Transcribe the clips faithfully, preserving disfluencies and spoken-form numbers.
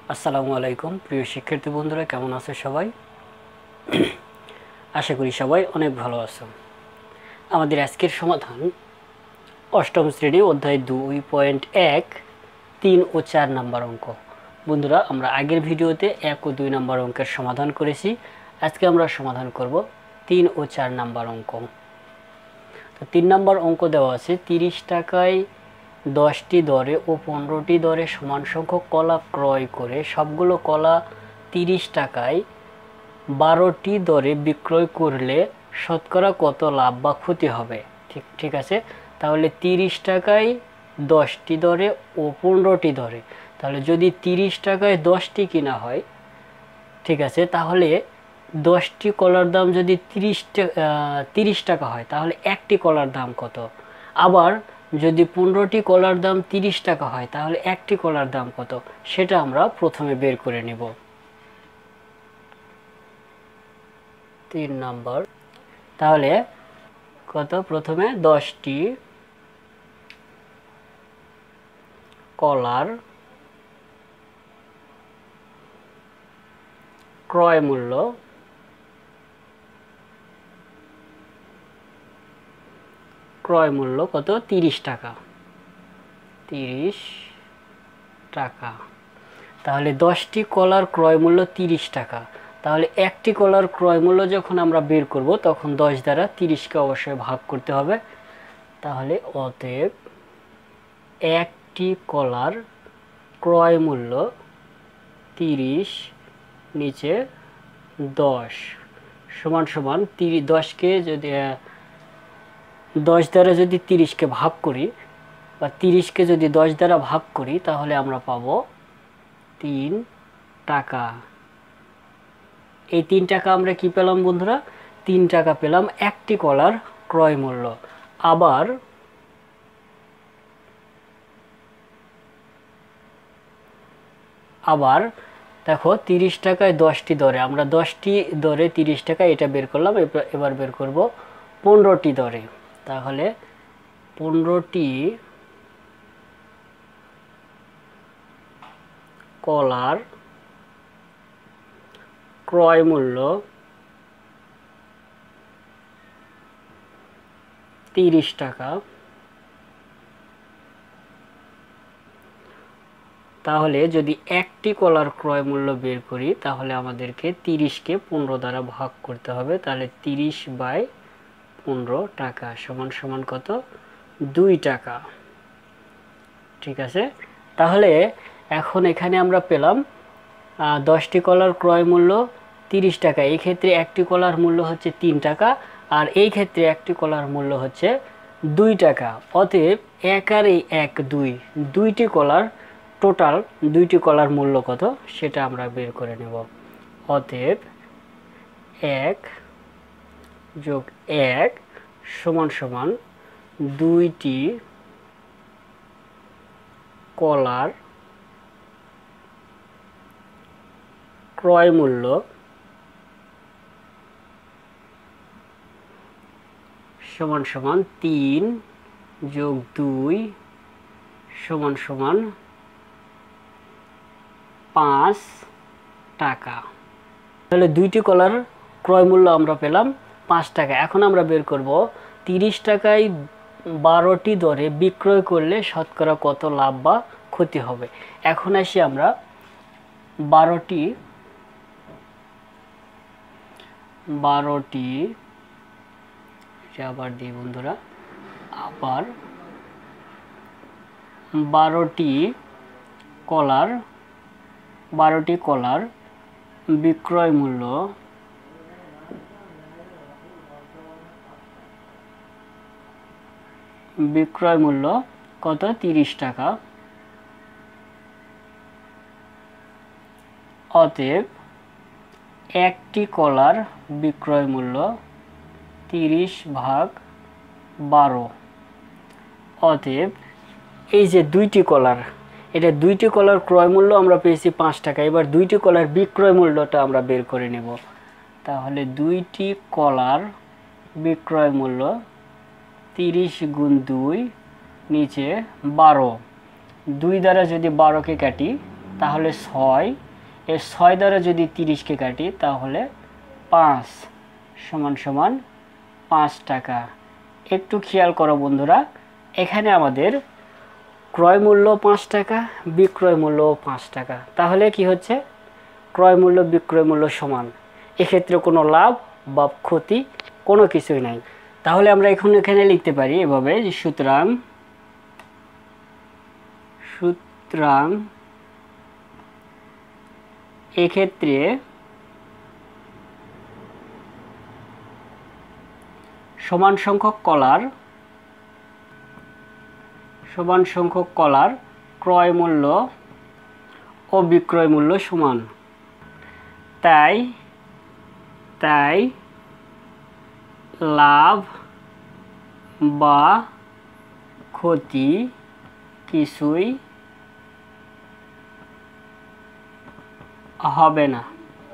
আসসালামু আলাইকুম প্রিয় শিক্ষার্থী বন্ধুরা, কেমন আছো সবাই? আশা করি সবাই অনেক ভালো আছো। আমাদের আজকের সমাধান অষ্টম শ্রেণী অধ্যায় দুই পয়েন্ট এক তিন ও চার নাম্বার অঙ্ক। বন্ধুরা, আমরা আগের ভিডিওতে এক ও দুই নাম্বার অঙ্কের সমাধান করেছি। আজকে আমরা সমাধান করব তিন ও চার নাম্বার অঙ্ক। তো তিন নাম্বার অঙ্ক দেওয়া আছে, তিরিশ টাকায় দশটি দরে ও পনেরোটি দরে সমান সংখ্যক কলা ক্রয় করে সবগুলো কলা তিরিশ টাকায় বারোটি দরে বিক্রয় করলে শতকরা কত লাভ বা ক্ষতি হবে? ঠিক ঠিক আছে, তাহলে তিরিশ টাকায় দশটি দরে ও পনেরোটি দরে, তাহলে যদি তিরিশ টাকায় দশটি কিনা হয়, ঠিক আছে, তাহলে দশটি কলার দাম যদি তিরিশ তিরিশ টাকা হয়, তাহলে একটি কলার দাম কত? আবার যদি পনেরোটি কলার দাম তিরিশ টাকা হয়, তাহলে একটি কলার দাম কত? সেটা আমরা প্রথমে বের করে নেব। তিন নম্বর, তাহলে কত? প্রথমে দশটি কলার ক্রয় মূল্য ক্রয় মূল্য কত? তিরিশ টাকা। তিরিশ টাকা, তাহলে দশটি কলার ক্রয় মূল্য তিরিশ টাকা, তাহলে একটি কলার ক্রয় মূল্য যখন আমরা বের করব তখন দশ দ্বারা তিরিশকে অবশ্যই ভাগ করতে হবে। তাহলে অতএব একটি কলার ক্রয় মূল্য তিরিশ নিচে দশ সমান সমান তিরিশ দশকে যদি দশ দ্বারা যদি তিরিশকে ভাগ করি বা তিরিশকে যদি দশ দ্বারা ভাগ করি, তাহলে আমরা পাবো তিন টাকা। এই তিন টাকা আমরা কি পেলাম বন্ধুরা? তিন টাকা পেলাম একটি কলার ক্রয় মূল্য। আবার আবার দেখো, তিরিশ টাকায় দশটি দরে, আমরা দশটি দরে তিরিশ টাকা এটা বের করলাম। এবার বের করব পনেরোটি দরে, তাহলে পনেরোটি কলার ক্রয় মূল্য তিরিশ টাকা, তাহলে যদি একটি কলার ক্রয় মূল্য বের করি, তাহলে আমাদেরকে তিরিশকে পনেরো দ্বারা ভাগ করতে হবে। তাহলে তিরিশ বাই পনেরো টাকা সমান সমান কত? দুই টাকা। ঠিক আছে, তাহলে এখন এখানে আমরা পেলাম দশটি কলার ক্রয় মূল্য তিরিশ টাকা। এই ক্ষেত্রে একটি কলার মূল্য হচ্ছে তিন টাকা, আর এই ক্ষেত্রে একটি কলার মূল্য হচ্ছে দুই টাকা। অতএব এক আর এই এক দুই, দুইটি কলার টোটাল দুইটি কলার মূল্য কত সেটা আমরা বের করে নেব। অতএব এক যোগ এক সমান সমান দুইটি কলার ক্রয় মূল্য সমান সমান তিন যোগ দুই সমান সমান পাঁচ টাকা। তাহলে দুইটি কলার ক্রয় মূল্য আমরা পেলাম পাঁচ টাকা। এখন আমরা বের করব তিরিশ টাকায় বারোটি দরে বিক্রয় করলে শতকরা কত লাভ বা ক্ষতি হবে। এখন আসি আমরা বারোটি বারোটি আবার দিই বন্ধুরা, আবার বারোটি কলার বারোটি কলার বিক্রয় মূল্য বিক্রয় মূল্য কত? তিরিশ টাকা। অতএব একটি কলার বিক্রয় মূল্য তিরিশ ভাগ বারো। অতএব এই যে দুইটি কলার, এটা দুইটি কলার ক্রয় মূল্য আমরা পেয়েছি পাঁচ টাকা। এবার দুইটি কলার বিক্রয় মূল্যটা আমরা বের করে নেব। তাহলে দুইটি কলার বিক্রয় মূল্য তিরিশ গুণ দুই নিচে বারো, দুই দ্বারা যদি বারোকে কাটি তাহলে ছয়, এর ছয় দ্বারা যদি তিরিশকে কাটি তাহলে পাঁচ সমান সমান পাঁচ টাকা। একটু খেয়াল করো বন্ধুরা, এখানে আমাদের ক্রয় মূল্য পাঁচ টাকা, বিক্রয় মূল্য পাঁচ টাকা, তাহলে কি হচ্ছে ক্রয় মূল্য বিক্রয় মূল্য সমান, এক্ষেত্রে কোনো লাভ বা ক্ষতি কোনো কিছুই নাই। তাহলে আমরা এখন এখানে লিখতে পারি এভাবে যে সুতরাং সুতরাং এক্ষেত্রে সমান সংখ্যক কলার সমান সংখ্যক কলার ক্রয় মূল্য ও বিক্রয় মূল্য সমান, তাই তাই লাভ বা ক্ষতি কিছুই হবে না।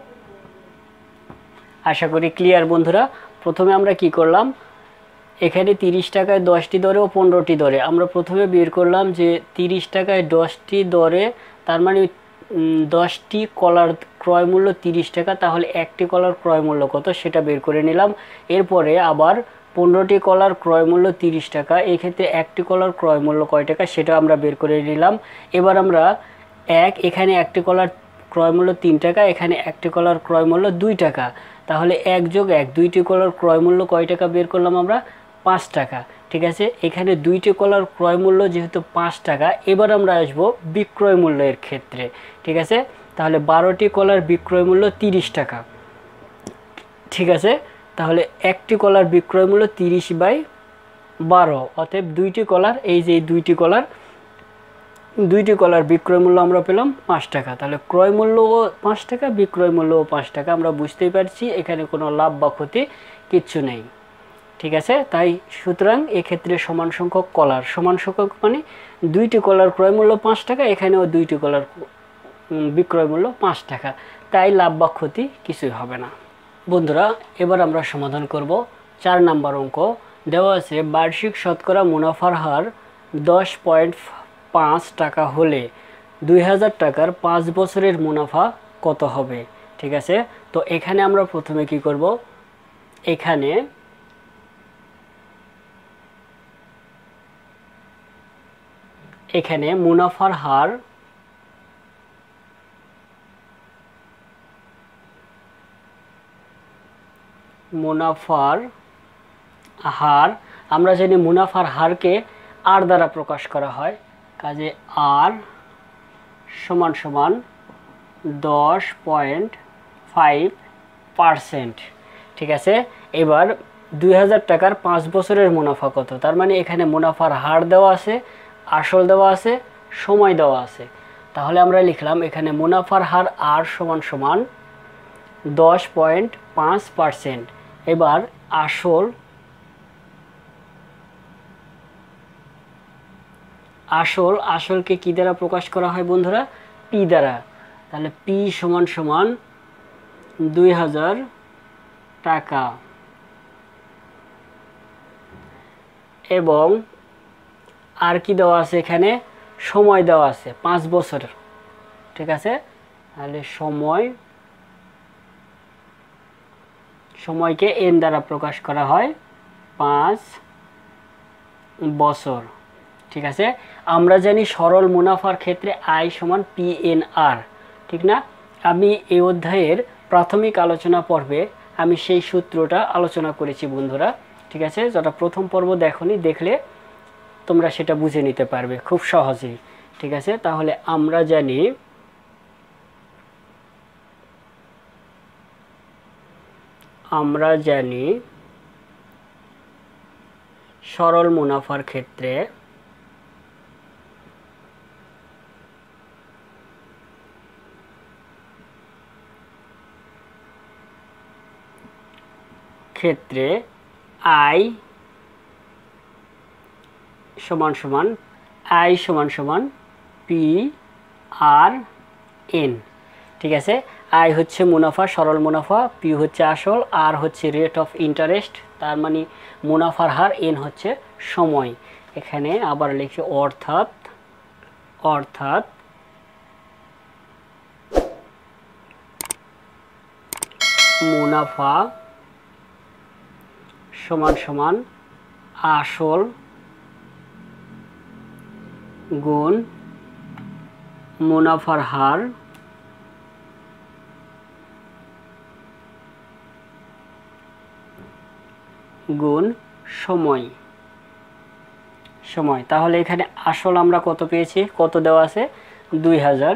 আশা করি ক্লিয়ার বন্ধুরা। প্রথমে আমরা কি করলাম, এখানে তিরিশ টাকায় দশটি দরে ও পনেরোটি দরে আমরা প্রথমে বের করলাম যে তিরিশ টাকায় দশটি দরে, তার মানে দশটি কলার ক্রয় মূল্য তিরিশ টাকা, তাহলে একটি কলার ক্রয় মূল্য কত সেটা বের করে নিলাম। এরপরে আবার পনেরোটি কলার ক্রয় মূল্য তিরিশ টাকা, এই ক্ষেত্রে একটি কলার ক্রয় মূল্য কয় টাকা সেটা আমরা বের করে নিলাম। এবার আমরা এক, এখানে একটি কলার ক্রয় মূল্য তিন টাকা, এখানে একটি কলার ক্রয় মূল্য দুই টাকা, তাহলে এক যোগ এক, দুইটি কলার ক্রয় মূল্য কয় টাকা বের করলাম আমরা পাঁচ টাকা। ঠিক আছে, এখানে দুইটি কলার ক্রয় মূল্য যেহেতু পাঁচ টাকা, এবার আমরা আসবো বিক্রয় মূল্যের ক্ষেত্রে। ঠিক আছে, তাহলে বারোটি কলার বিক্রয় মূল্য তিরিশ টাকা। ঠিক আছে, তাহলে একটি কলার বিক্রয় মূল্য তিরিশ বাই বারো, অতএব দুইটি কলার, এই যে দুইটি কলার দুইটি কলার বিক্রয় মূল্য আমরা পেলাম পাঁচ টাকা। তাহলে ক্রয় মূল্যও পাঁচ টাকা, বিক্রয় মূল্যও পাঁচ টাকা। আমরা বুঝতেই পারছি এখানে কোনো লাভ বা ক্ষতি কিচ্ছু নেই। ঠিক আছে, তাই সুতরাং এক্ষেত্রে সমান সংখ্যক কলার, সমান সংখ্যক মানে দুইটি কলার ক্রয় মূল্য পাঁচ টাকা, এখানেও দুইটি কলার বিক্রয় মূল্য পাঁচ টাকা, তাই লাভ বা ক্ষতি কিছুই হবে না। বন্ধুরা, এবার আমরা সমাধান করব চার নাম্বার অঙ্ক। দেওয়া আছে বার্ষিক শতকরা মুনাফার হার দশ পয়েন্ট পাঁচ টাকা হলে দুই হাজার টাকার পাঁচ বছরের মুনাফা কত হবে। ঠিক আছে, তো এখানে আমরা প্রথমে কি করব, এখানে এখানে মুনাফার হার মুনাফার হার আমরা জানি মুনাফার হারকে আর দ্বারা প্রকাশ করা হয়, কাজে আর সমান সমান দশ পয়েন্ট ফাইভ পারসেন্ট। ঠিক আছে, এবার দুই হাজার টাকার পাঁচ বছরের মুনাফা কত, তার মানে এখানে মুনাফার হার দেওয়া আছে, আসল দেওয়া আছে, সময় দেওয়া আছে। তাহলে আমরা লিখলাম এখানে মুনাফার হার আর সমান সমান দশ পয়েন্ট পাঁচ পারসেন্ট। এবার আসল আসল আসলকে কি দ্বারা প্রকাশ করা হয় বন্ধুরা, পি দ্বারা। তাহলে পি সমান সমান দুই হাজার টাকা এবং আর কি দেওয়া আছে, এখানে সময় দেওয়া আছে পাঁচ বছর। ঠিক আছে, তাহলে সময় সময়কে এন দ্বারা প্রকাশ করা হয় পাঁচ বছর। ঠিক আছে, আমরা জানি সরল মুনাফার ক্ষেত্রে আই সমান পি এন আর, ঠিক না? আমি এই অধ্যায়ের প্রাথমিক আলোচনা পর্বে আমি সেই সূত্রটা আলোচনা করেছি বন্ধুরা। ঠিক আছে, যেটা প্রথম পর্ব দেখোনি, দেখলে তোমরা সেটা বুঝে নিতে পারবে খুব সহজেই। ঠিক আছে, তাহলে আমরা জানি আমরা জানি সরল মুনাফার ক্ষেত্রে ক্ষেত্রে আই সমান সমান আই সমান সমান পি আর এন। ঠিক আছে, আই হচ্ছে মুনাফা, সরল মুনাফা, পি হচ্ছে আসল, আর হচ্ছে রেট অফ ইন্টারেস্ট, তার মানে মুনাফার হার, এন হচ্ছে সময়। এখানে আবার লিখি অর্থাৎ অর্থাৎ মুনাফা সমান সমান আসল গুণ মুনাফার হার গুণ সময় সময় তাহলে এখানে আসল আমরা কত পেয়েছি, কত দেওয়া আছে দুই হাজার,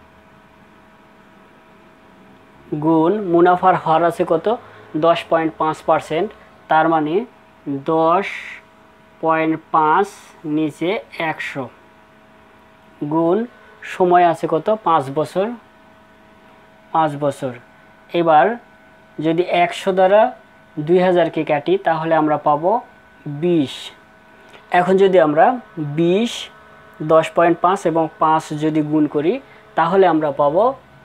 গুণ মুনাফার হার আছে কত দশ পয়েন্ট পাঁচ পার্সেন্ট, তার মানে দশ পয়েন্ট পাঁচ নিচে একশো, গুণ সময় আছে কত পাঁচ বছর, পাঁচ বছর। এবার যদি একশো দ্বারা দুই হাজারকে কাটি তাহলে আমরা পাবো বিশ। এখন যদি আমরা বিশ দশ পয়েন্ট পাঁচ এবং পাঁচ যদি গুণ করি তাহলে আমরা পাবো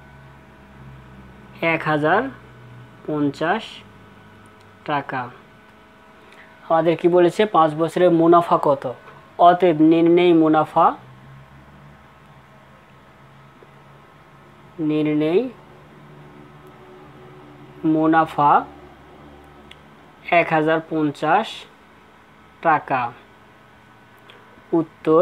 এক হাজার পঞ্চাশ টাকা। আমাদের কি বলেছে পাঁচ বছরের মুনাফা কত, অতএব নির্ণয় মুনাফা নির্ণয় মুনাফা এক হাজার পঞ্চাশ টাকা। উত্তর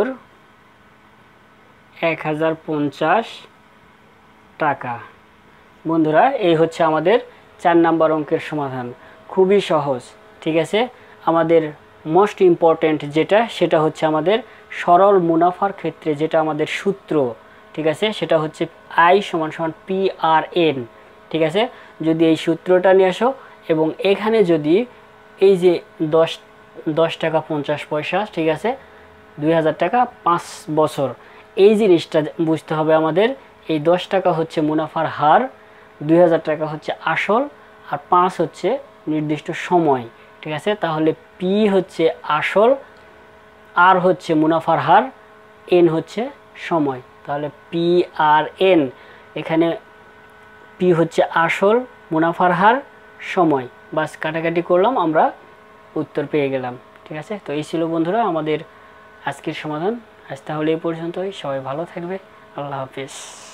এক হাজার পঞ্চাশ টাকা। বন্ধুরা এই হচ্ছে আমাদের চার নাম্বার অঙ্কের সমাধান, খুবই সহজ। ঠিক আছে, আমাদের মোস্ট ইম্পর্ট্যান্ট যেটা সেটা হচ্ছে আমাদের সরল মুনাফার ক্ষেত্রে যেটা আমাদের সূত্র, ঠিক আছে, সেটা হচ্ছে আই সমান সমান পি আর এন। ঠিক আছে, যদি এই সূত্রটা নিয়ে আসো এবং এখানে যদি এই যে দশ দশ টাকা পঞ্চাশ পয়সা, ঠিক আছে, দুই হাজার টাকা পাঁচ বছর, এই জিনিসটা বুঝতে হবে আমাদের। এই দশ টাকা হচ্ছে মুনাফার হার, দুই হাজার টাকা হচ্ছে আসল, আর পাঁচ হচ্ছে নির্দিষ্ট সময়। ঠিক আছে, তাহলে পি হচ্ছে আসল, আর হচ্ছে মুনাফার হার, এন হচ্ছে সময়। তাহলে পি আর এন, এখানে পি হচ্ছে আসল, মুনাফার হার, সময়, বাস কাটাকাটি করলাম, আমরা উত্তর পেয়ে গেলাম। ঠিক আছে, তো এই ছিল বন্ধুরা আমাদের আজকের সমাধান। আজ তাহলে এই পর্যন্তই, সবাই ভালো থাকবে, আল্লাহ হাফিজ।